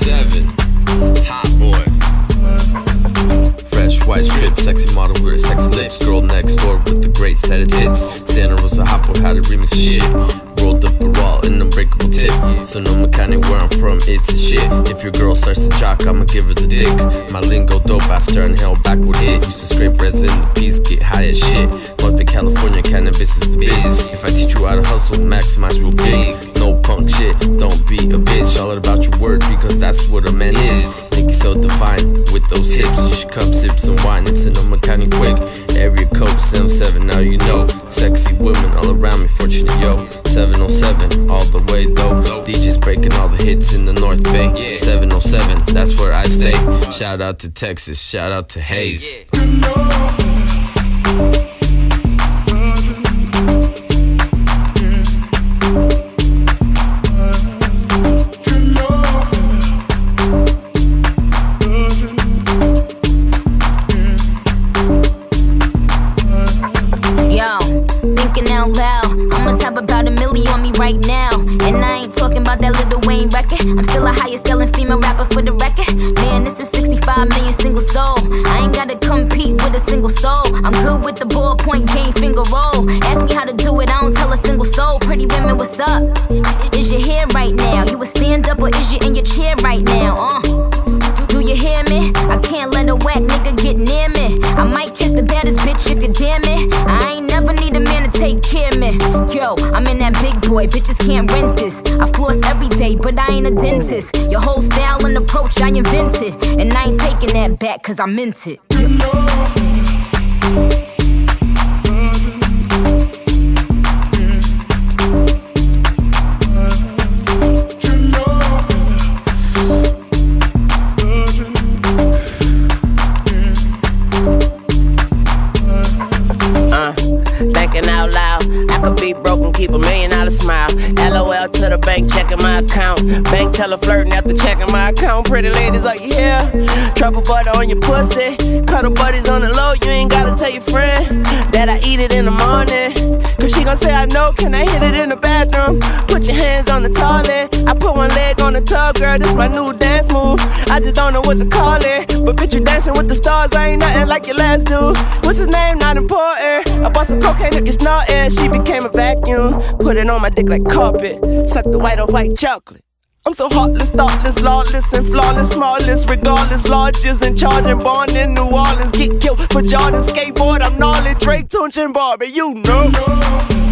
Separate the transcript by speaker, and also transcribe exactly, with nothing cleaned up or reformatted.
Speaker 1: seven, hot boy. Fresh white strip, sexy model with her sexy lips. Girl next door with the great set of tits. Santa Rosa hot boy had a remix of shit. Rolled up a raw and unbreakable tip. So no mechanic where I'm from, it's the shit. If your girl starts to jock, I'ma give her the dick. My lingo dope after I inhale backward hit. Used to scrape resin, the piece get high as shit. North in California, cannabis is the biz. If I teach you how to hustle, maximize real big. No punk shit, don't be a bitch. All about your word because that's what a man is. Think you so defined with those hips. You should come sip some wine, it's a no mechanic quick. Area code seven seven, now you know. Sexy women all around me, fortunate yo. seven oh seven, all the way though. D Js breaking all the hits in the North Bay. seven oh seven, that's where I stay. Shout out to Texas, shout out to Hayes.
Speaker 2: About a million on me right now, and I ain't talking about that Lil Wayne record. I'm still a highest selling female rapper for the record. Man, this is sixty-five million single soul. I ain't gotta compete with a single soul. I'm good with the ballpoint game, finger roll. Ask me how to do it, I don't tell a single soul. Pretty women, what's up? Is your hair right now? You a stand up or is you in your chair right now? Uh, do you hear me? I can't let a whack nigga get near me. I might kiss the baddest bitch if you dare me. I ain't never need a man to take care of me. Yo, I'm in that big boy, bitches can't rent this. I floss every day, but I ain't a dentist. Your whole style and approach I invented, and I ain't taking that back cause I meant it.
Speaker 3: Thinking out loud, I could be broken, keep a million dollar smile. L O L to the bank, checking my account. Bank teller flirting after checking my account. Pretty ladies, are you here? Truffle butter on your pussy. Cuddle buddies on the low, you ain't gotta tell your friend that I eat it in the morning. Cause she gon' say I know, can I hit it in the bathroom? Put your hands on the toilet. I put one leg on the tub, girl, this my new dance move. I just don't know what to call it, but bitch, you dancing with the stars, I ain't nothing like your last dude. What's his name? Not important. I bought some cocaine, look, it's snorting. She became a vacuum, put it on my dick like carpet. Suck the white on white chocolate. I'm so heartless, thoughtless, lawless, and flawless, smallest, regardless, largest, and charging, born in New Orleans. Get killed for Jordan skateboard, I'm gnarly, Drake, Tunch, and Barbie, you know.